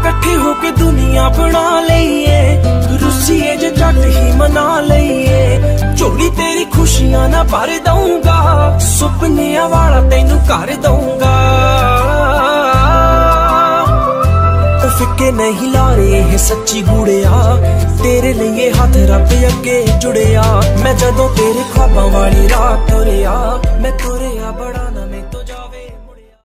कट्ठे होके दुनिया बना लईए, रुसीए जे झट ही मना लईए। झोली तेरी खुशियां ना भर दूंगा, सुपनिया वाला तेनू कर दूंगा। फिक्के नहीं ला रहे सच्ची गुड़िया, तेरे लिए हाथ रब अगे जुड़िया। मैं जदों तेरे ख्वाबां वाली रात तुरिया, मैं तुरिया बड़ा